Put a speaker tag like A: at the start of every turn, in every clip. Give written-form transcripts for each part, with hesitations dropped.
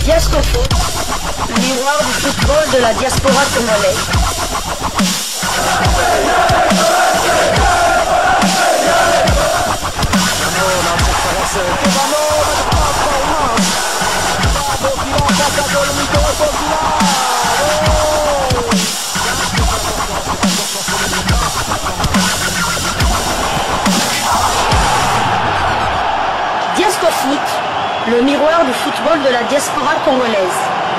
A: Diasco Foot, le miroir du football de la diaspora congolaise. Diasco Foot, le miroir du football de la diaspora congolaise.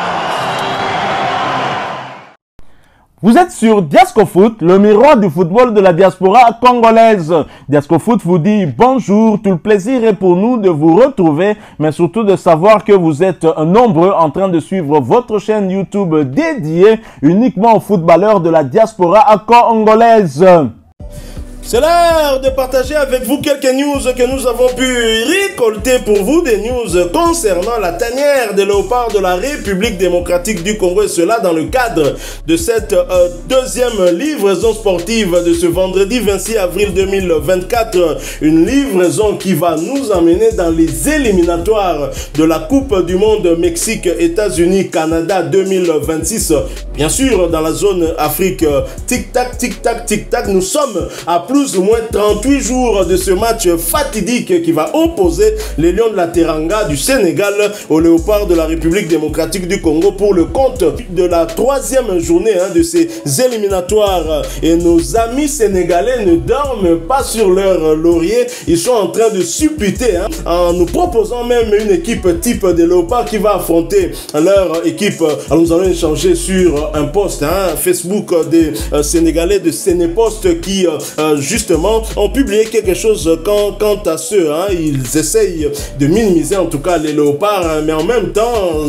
B: Vous êtes sur Diasco Foot, le miroir du football de la diaspora congolaise. Diasco Foot vous dit bonjour, tout le plaisir est pour nous de vous retrouver, mais surtout de savoir que vous êtes nombreux en train de suivre votre chaîne YouTube dédiée uniquement aux footballeurs de la diaspora congolaise. C'est l'heure de partager avec vous quelques news que nous avons pu récolter pour vous, des news concernant la tanière des léopards de la République démocratique du Congo, et cela dans le cadre de cette deuxième livraison sportive de ce vendredi 26 avril 2024, une livraison qui va nous amener dans les éliminatoires de la Coupe du Monde Mexique, États-Unis, Canada 2026, bien sûr dans la zone Afrique. Tic-tac, tic-tac, tic-tac, nous sommes à plus ou moins 38 jours de ce match fatidique qui va opposer les Lions de la Teranga du Sénégal aux Léopards de la République démocratique du Congo pour le compte de la troisième journée de ces éliminatoires. Et nos amis sénégalais ne dorment pas sur leur laurier, ils sont en train de supputer en nous proposant même une équipe type des Léopards qui va affronter leur équipe. Alors nous allons échanger sur un post Facebook des Sénégalais de Sénépost qui justement ont publié quelque chose quant à ceux, ils essayent de minimiser en tout cas les léopards, mais en même temps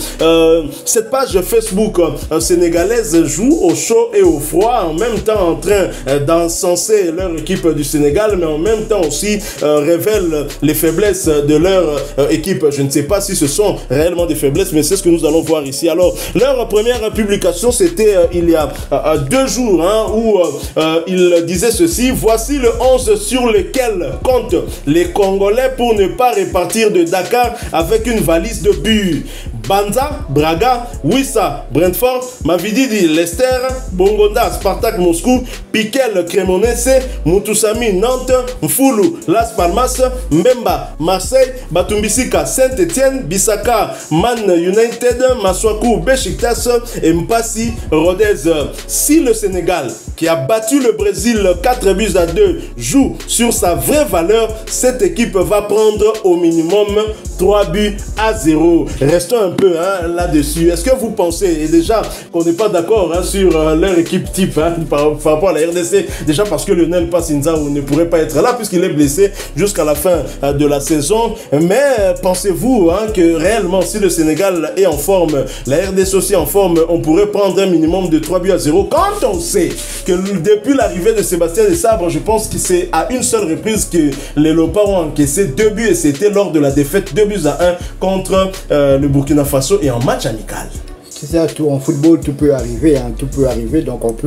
B: cette page Facebook sénégalaise joue au chaud et au froid, en même temps en train d'encenser leur équipe du Sénégal, mais en même temps aussi révèle les faiblesses de leur équipe. Je ne sais pas si ce sont réellement des faiblesses, mais c'est ce que nous allons voir ici. Alors leur première publication, c'était il y a 2 jours, où ils disaient ceci: voici le 11 sur lequel comptent les Congolais pour ne pas repartir de Dakar avec une valise de buts. Banza, Braga, Wissa, Brentford, Mavididi, Leicester, Bongonda, Spartak Moscou, Piquel, Cremonese, Mutusami, Nantes, Mfulu, Las Palmas, Mbemba, Marseille, Batumbisika, Saint-Etienne, Bissaka, Man United, Maswaku, Besiktas et Mpassi, Rodez. Si le Sénégal, qui a battu le Brésil 4 buts à 2, joue sur sa vraie valeur, cette équipe va prendre au minimum 3 buts à 0. Restons un peu là-dessus. Est-ce que vous pensez, et déjà qu'on n'est pas d'accord sur leur équipe type par rapport à la RDC, déjà parce que Lionel Passinzao ne pourrait pas être là puisqu'il est blessé jusqu'à la fin de la saison, mais pensez-vous que réellement si le Sénégal est en forme, la RDC aussi en forme, on pourrait prendre un minimum de 3 buts à 0 quand on sait que depuis l'arrivée de Sébastien Desabre, je pense que c'est à une seule reprise que les Léopards ont encaissé 2 buts, et c'était lors de la défaite 2 buts à 1 contre le Burkina Faso et en match amical.
C: C'est ça, en football tout peut arriver, tout peut arriver, donc on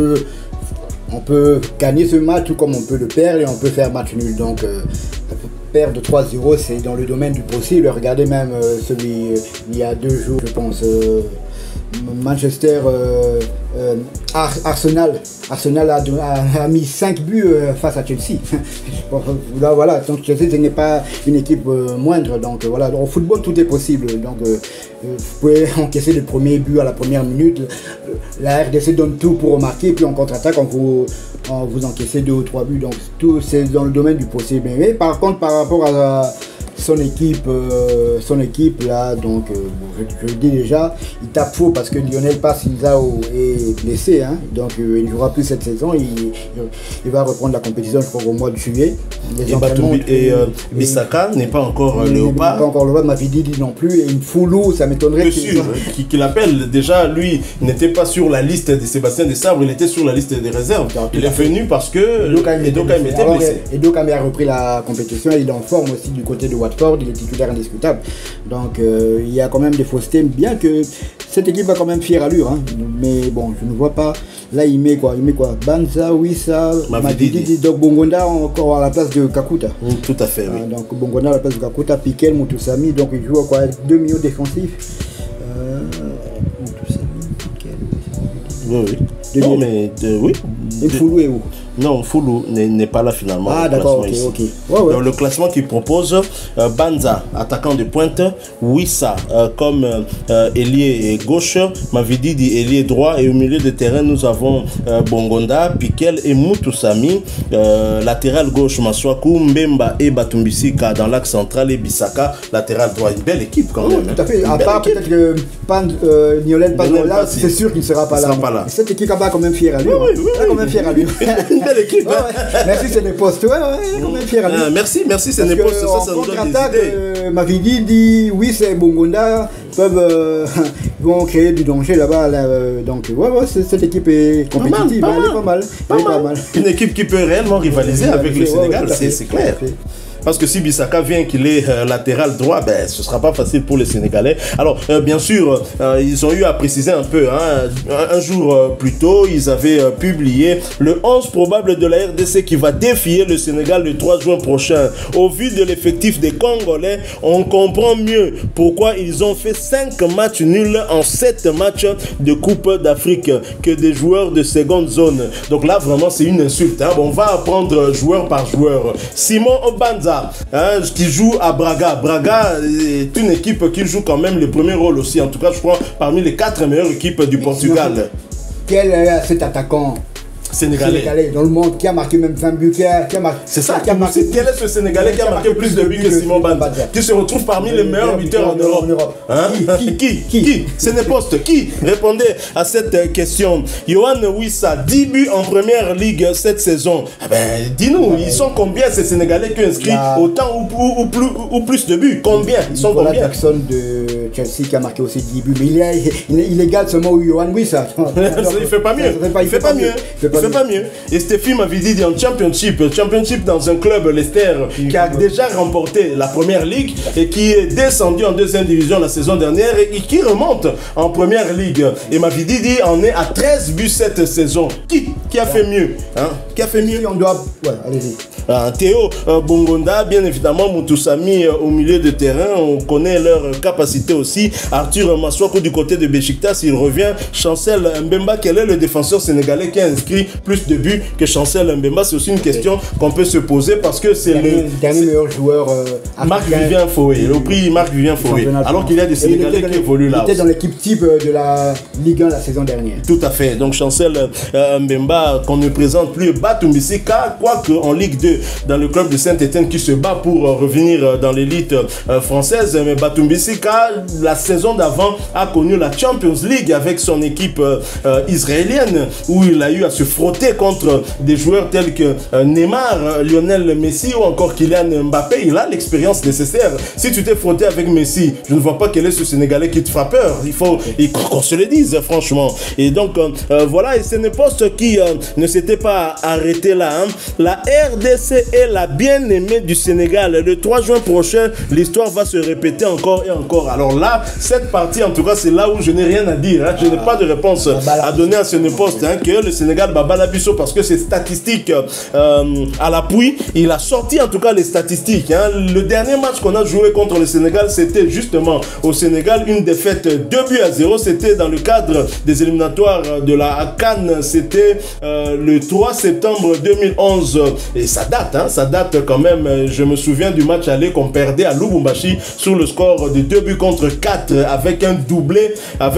C: peut gagner ce match tout comme on peut le perdre, et on peut faire match nul. Donc perdre 3-0, c'est dans le domaine du possible. Regardez même celui il y a 2 jours, je pense, Manchester, Arsenal a mis 5 buts face à Chelsea. Là, voilà, donc Chelsea ce n'est pas une équipe moindre, donc voilà, au football tout est possible. Donc vous pouvez encaisser le premier but à la première minute, la RDC donne tout pour remarquer, puis en contre-attaque vous encaissez 2 ou 3 buts, donc tout c'est dans le domaine du possible. Mais par contre, par rapport à son équipe là, donc je le dis déjà, il tape faux parce que Lionel Passinzao est blessé, donc il ne jouera plus cette saison. Il va reprendre la compétition, je crois, au mois de juillet.
B: Et Bissaka n'est pas encore léopard.
C: Pas encore léopard, Mavididi non plus, et Mfulu, ça m'étonnerait
B: qu'il appelle. Déjà, lui n'était pas sur la liste de Sébastien Desabre, il était sur la liste des réserves. Il est venu parce que Edokam était blessé.
C: Edokam a repris la compétition, il est en forme aussi du côté de Watford, il est titulaire indiscutable. Donc il y a quand même des faussetés, bien que cette équipe a quand même fière allure, mais bon, je ne vois pas. Là, il met quoi? Banza, Wissa, Mavididi, donc Bongonda encore à la place de Kakuta.
B: Tout à fait, oui.
C: Donc Bongonda à la place de Kakuta, Piquel, Mutusami, donc il joue quoi, 2 milieux défensifs.
D: Oui, oui. Non, mais oui.
C: Foulou est où?
D: Non, Foulou n'est pas là finalement.
C: Ah d'accord, ok. Ouais, ouais.
D: Donc, le classement qu'il propose, Banza, attaquant de pointe, Wissa comme ailier gauche, Mavididi ailier droit, et au milieu de terrain nous avons Bongonda, Piquel et Mutusami, latéral gauche Maswaku, Mbemba et Batumbisika dans l'axe central et Bissaka, latéral droit. Une belle équipe quand même.
C: Tout à fait, à part peut-être que Niolen Panola, c'est sûr qu'il ne sera pas là. Cette équipe a quand même fière à lui.
D: Oui,
C: quand même fière à lui.
D: Belle équipe.
C: Merci, c'est les postes. Quand même fier à lui.
D: Merci, c'est les postes. Ça nous donne des idées.
C: Mavidi dit oui, c'est Bongonda vont créer du danger là-bas. Donc, cette équipe est compétitive. Elle est pas mal.
D: Une équipe qui peut réellement rivaliser avec le Sénégal, c'est clair. Parce que si Bissaka vient qu'il est latéral droit, ben, ce ne sera pas facile pour les Sénégalais. Alors, bien sûr, ils ont eu à préciser un peu. Un jour plus tôt, ils avaient publié le 11 probable de la RDC qui va défier le Sénégal le 3 juin prochain. Au vu de l'effectif des Congolais, on comprend mieux pourquoi ils ont fait 5 matchs nuls en 7 matchs de Coupe d'Afrique que des joueurs de seconde zone. Donc là, vraiment, c'est une insulte. Bon, on va apprendre joueur par joueur. Simon Obanza, qui joue à Braga. Braga est une équipe qui joue quand même le premier rôle aussi. En tout cas, je crois, parmi les 4 meilleures équipes du Portugal.
C: Quel est cet attaquant sénégalais dans le monde qui a marqué même 20 buts?
D: C'est ça, quel est ce Sénégalais qui a marqué plus de buts que Simon Banza, qui se retrouve parmi les meilleurs buteurs en Europe? Qui Ce n'est pas qui répondait à cette question. Yohan Wissa, 10 buts en première ligue cette saison. Dis-nous, ils sont combien ces Sénégalais qui ont inscrit autant ou plus de buts? Combien? Ils sont combien?
C: Jackson de Chelsea qui a marqué aussi 10 buts, mais il égale seulement Yohan Wissa.
D: Il fait pas mieux. Il fait pas mieux. Et Stéphane Mavididi en Championship dans un club Leicester qui a déjà remporté la première ligue et qui est descendu en deuxième division la saison dernière et qui remonte en première ligue. Et Mavididi en est à 13 buts cette saison. Qui a fait mieux? Qui a fait mieux?
C: On doit... Ouais, allez-y.
D: Théo Bongonda, bien évidemment, Mutusami au milieu de terrain, on connaît leur capacité aussi. Arthur Maswako du côté de Besiktas, il revient. Chancel Mbemba, quel est le défenseur sénégalais qui a inscrit plus de buts que Chancel Mbemba? C'est aussi une question qu'on peut se poser parce que c'est le
C: dernier meilleur joueur
D: Marc-Vivien Foué, le prix Marc-Vivien Foué, alors qu'il y a des Sénégalais qui évoluent là.
C: Il était dans l'équipe type de la Ligue 1 la saison dernière.
D: Tout à fait, donc Chancel Mbemba qu'on ne présente plus, Batumbisika, quoique en Ligue 2 dans le club de Saint-Étienne qui se bat pour revenir dans l'élite française. Mais Batumbisika, la saison d'avant, a connu la Champions League avec son équipe israélienne où il a eu à se frotter contre des joueurs tels que Neymar, Lionel Messi ou encore Kylian Mbappé. Il a l'expérience nécessaire. Si tu t'es frotté avec Messi, je ne vois pas quel est ce Sénégalais qui te fera peur. Il faut qu'on se le dise franchement. Et donc voilà, et ce n'est pas ce qui ne s'était pas arrêté là. La RDC est la bien-aimée du Sénégal. Le 3 juin prochain, l'histoire va se répéter encore et encore. Alors là, cette partie, en tout cas, c'est là où je n'ai rien à dire. Je n'ai pas de réponse à donner à ce poste. Que le Sénégal baba la biso parce que c'est statistique à l'appui. Il a sorti en tout cas les statistiques. Le dernier match qu'on a joué contre le Sénégal, c'était justement au Sénégal, une défaite 2-0. C'était dans le cadre des éliminatoires de la CAN. C'était le 3 septembre 2011. Et ça date quand même. Je me souviens du match aller qu'on perdait à Lubumbashi sur le score de 2-4 avec un doublé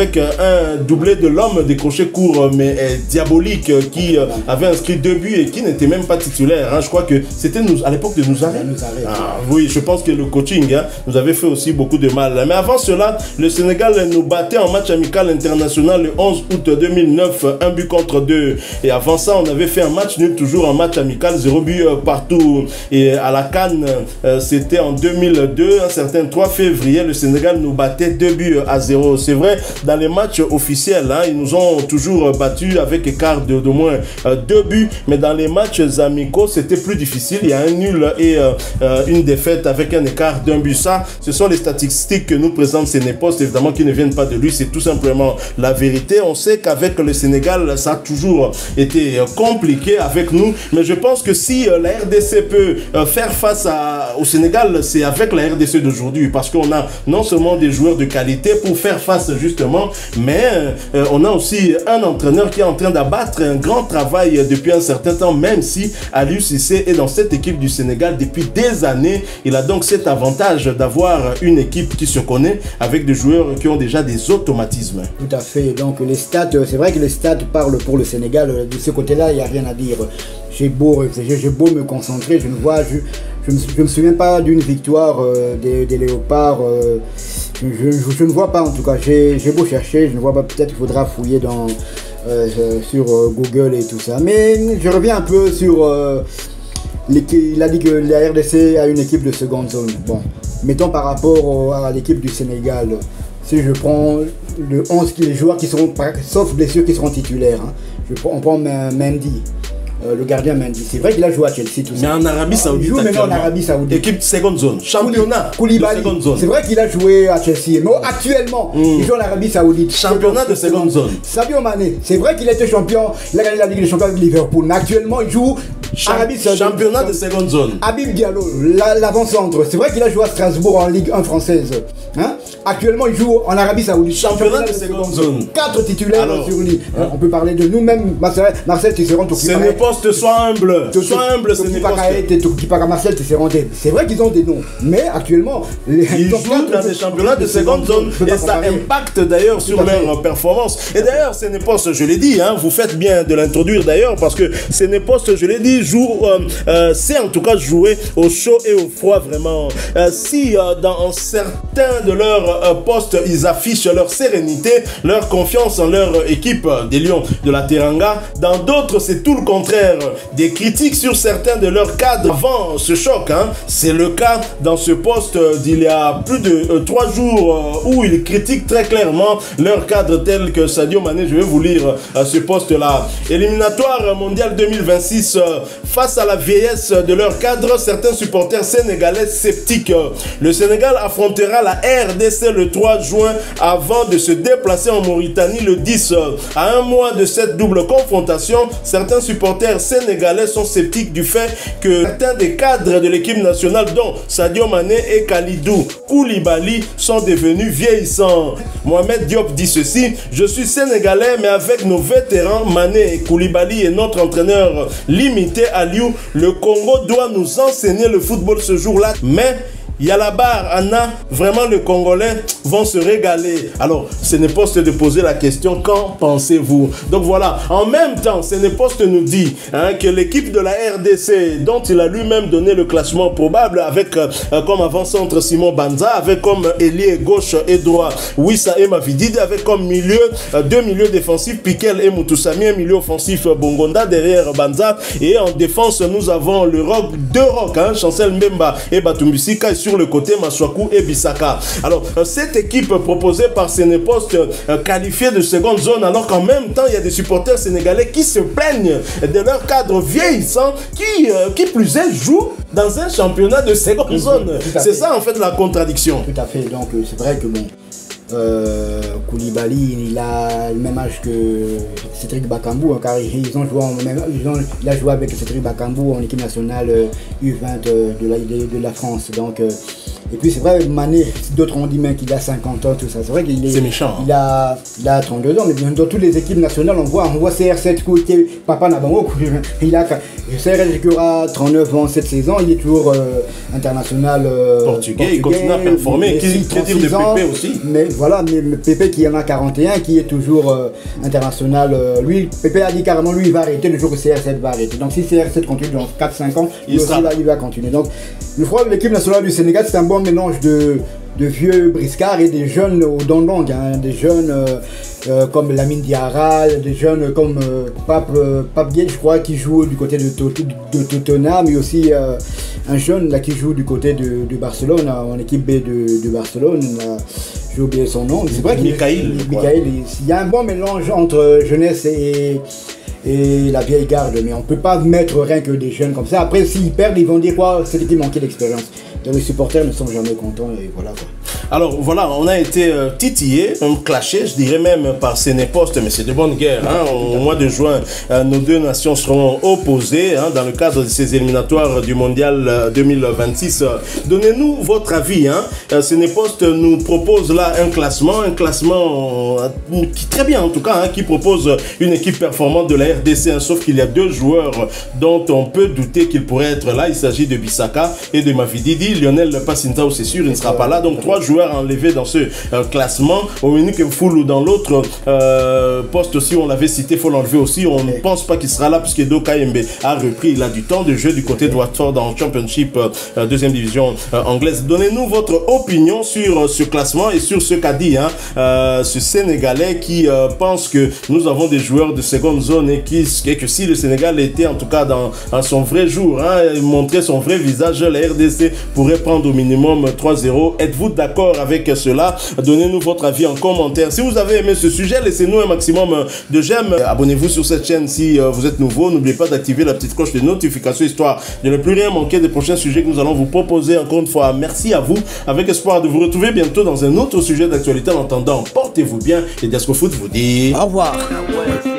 D: de l'homme décroché court mais diabolique qui avait inscrit 2 buts et qui n'était même pas titulaire. Je crois que c'était à l'époque de Nouzaré. Oui, je pense que le coaching nous avait fait aussi beaucoup de mal. Mais avant cela, le Sénégal nous battait en match amical international le 11 août 2009, 1-2. Et avant ça, on avait fait un match nul, toujours en match amical, 0 but partout. Et à la CAN, c'était en 2002, un certain 3 février, le Sénégal nous battait 2-0. C'est vrai, dans les matchs officiels, ils nous ont toujours battus avec écart d'au moins 2 buts, mais dans les matchs amicaux, c'était plus difficile. Il y a un nul et une défaite avec un écart d'1 but. Ça, ce sont les statistiques que nous présente Sénépost, évidemment, qui ne viennent pas de lui. C'est tout simplement la vérité. On sait qu'avec le Sénégal, ça a toujours été compliqué avec nous, mais je pense que si la RDC peut faire face au Sénégal, c'est avec la RDC d'aujourd'hui, parce qu'on a non seulement des des joueurs de qualité pour faire face justement, mais on a aussi un entraîneur qui est en train d'abattre un grand travail depuis un certain temps, même si Aliou Cissé est dans cette équipe du Sénégal depuis des années. Il a donc cet avantage d'avoir une équipe qui se connaît avec des joueurs qui ont déjà des automatismes.
C: Tout à fait, donc les stats, c'est vrai que les stats parlent pour le Sénégal, de ce côté-là, il n'y a rien à dire. J'ai beau réfléchir, j'ai beau me concentrer, je ne me souviens pas d'une victoire des Léopards. Je ne vois pas en tout cas. J'ai beau chercher, je ne vois pas. Peut-être qu'il faudra fouiller sur Google et tout ça. Mais je reviens un peu sur il a dit que la RDC a une équipe de seconde zone. Bon, mettons par rapport à l'équipe du Sénégal. Si je prends le 11, les joueurs qui seront, sauf blessures, qui seront titulaires. Hein. On prend Mendy. Le gardien Mendy. C'est vrai qu'il a joué à Chelsea, tout ça.
D: Mais en Arabie Saoudite,
C: il joue maintenant en Arabie Saoudite.
D: Équipe de seconde zone, championnat
C: Koulibaly.
D: de seconde zone.
C: C'est vrai qu'il a joué à Chelsea, mais actuellement, il joue en Arabie Saoudite.
D: Championnat de seconde zone.
C: Sadio Mané, c'est vrai qu'il a été champion, il a gagné la Ligue des Champions avec Liverpool, mais actuellement, il joue Arabie Saoudite.
D: Championnat de seconde zone.
C: Habib Diallo, l'avant-centre, c'est vrai qu'il a joué à Strasbourg en Ligue 1 française. Hein? Actuellement, il joue en Arabie Saoudite.
D: Championnat de seconde zone.
C: 4 titulaires sur lui. On peut parler de nous-mêmes, Marcel Tisserand.
D: Ce n'est pas sois humble. Sois humble, ce n'est pas
C: Marcel Tisserand. C'est vrai qu'ils ont des noms, mais actuellement,
D: ils jouent dans des championnats de seconde zone et ça impacte d'ailleurs sur leur performance. Et d'ailleurs, Sénépost, je l'ai dit, hein, vous faites bien de l'introduire d'ailleurs parce que Sénépost, je l'ai dit, c'est en tout cas jouer au chaud et au froid vraiment. Si dans certains de leurs postes, ils affichent leur sérénité, leur confiance en leur équipe des Lions de la Teranga, dans d'autres, c'est tout le contraire. Des critiques sur certains de leurs cadres avant ce choc. Hein. C'est le cas dans ce poste d'il y a plus de 3 jours où ils critiquent très clairement leurs cadres tels que Sadio Mané. Je vais vous lire ce poste-là. Éliminatoire mondial 2026 face à la vieillesse de leurs cadres, certains supporters sénégalais sceptiques. Le Sénégal affrontera la RDC le 3 juin avant de se déplacer en Mauritanie le 10. À un mois de cette double confrontation, certains supporters sénégalais sont sceptiques du fait que certains des cadres de l'équipe nationale, dont Sadio Mané et Kalidou Koulibaly, sont devenus vieillissants. Mohamed Diop dit ceci: je suis sénégalais, mais avec nos vétérans Mané et Koulibaly et notre entraîneur limité Aliou, le Congo doit nous enseigner le football ce jour-là. Mais il y a la barre, Anna, vraiment les Congolais vont se régaler. Alors, Sénépost de poser la question, qu'en pensez-vous? Donc voilà, en même temps, Sénépost nous dit que l'équipe de la RDC, dont il a lui-même donné le classement probable, avec comme avant-centre Simon Banza, avec comme ailier gauche et droit Wissa et Mavidide, avec comme milieu, 2 milieux défensifs, Piquel et Moutoussami, un milieu offensif Bongonda derrière Banza, et en défense, nous avons le rock, 2 rocks, Chancel Mbemba et Batumbisika, sur le côté Maswaku et Bissaka. Alors cette équipe proposée par Sénépost qualifiée de seconde zone, alors qu'en même temps il y a des supporters sénégalais qui se plaignent de leur cadre vieillissant qui plus est joue dans un championnat de seconde zone. C'est ça en fait la contradiction.
C: Tout à fait, donc c'est vrai que bon, Koulibaly, il a le même âge que Cédric Bakambu, car ils ont joué il a joué avec Cédric Bakambu en équipe nationale U20 de la France. Donc, et puis c'est vrai, Mané, d'autres ont dit même qu'il a 50 ans, tout ça. C'est vrai qu'il est
D: méchant.
C: Il a 32 ans, mais dans toutes les équipes nationales, on voit CR7 qui est Papa Nabango, il a CR7 qui aura 39 ans cette saison, il est toujours international
D: portugais, il continue à performer, qui dire de Pépé aussi. Mais
C: voilà, mais Pépé qui en a 41, qui est toujours international, lui, Pépé a dit carrément, lui il va arrêter le jour où CR7 va arrêter. Donc si CR7 continue dans 4-5 ans, il va continuer. Donc le problème de l'équipe nationale du Sénégal, c'est un bon mélange de vieux briscards et des jeunes au dondong, des jeunes comme Lamine Diarra, des jeunes comme Pape Gueye, je crois, qui joue du côté de Tottenham, mais aussi un jeune là, qui joue du côté de Barcelone, en équipe B de Barcelone. J'ai oublié son nom. C'est vrai qu'il y a un bon mélange entre jeunesse et la vieille garde, mais on ne peut pas mettre rien que des jeunes comme ça. Après, s'ils perdent, ils vont dire quoi? Cette équipe manquait d'expérience. Donc les supporters ne sont jamais contents et voilà quoi.
D: Alors voilà, on a été titillé, clashé, je dirais même par Sénépost, mais c'est de bonne guerre. Hein. Au mois de juin, nos deux nations seront opposées dans le cadre de ces éliminatoires du Mondial 2026. Donnez-nous votre avis. Sénépost nous propose là un classement qui très bien en tout cas, qui propose une équipe performante de la RDC, sauf qu'il y a deux joueurs dont on peut douter qu'ils pourraient être là. Il s'agit de Bissaka et de Mavididi. Lionel Pacintao, c'est sûr, il ne sera pas là. Donc 3 joueurs enlevés dans ce classement. Dominique Mfoulou dans l'autre poste aussi, on l'avait cité, il faut l'enlever aussi. On ne pense pas qu'il sera là puisque Edo Kayembe a repris. Il a du temps de jeu du côté de Watford en Championship, deuxième division anglaise. Donnez-nous votre opinion sur ce classement et sur ce qu'a dit ce Sénégalais qui pense que nous avons des joueurs de seconde zone et que si le Sénégal était en tout cas dans son vrai jour, montrer son vrai visage, la RDC pourrait prendre au minimum 3-0. Êtes-vous d'accord avec cela? Donnez-nous votre avis en commentaire. Si vous avez aimé ce sujet, laissez-nous un maximum de j'aime. Abonnez-vous sur cette chaîne si vous êtes nouveau. N'oubliez pas d'activer la petite cloche de notification histoire de ne plus rien manquer des prochains sujets que nous allons vous proposer. Encore une fois, merci à vous. Avec espoir de vous retrouver bientôt dans un autre sujet d'actualité. En attendant, portez-vous bien et Diasco Foot vous dit
E: au revoir.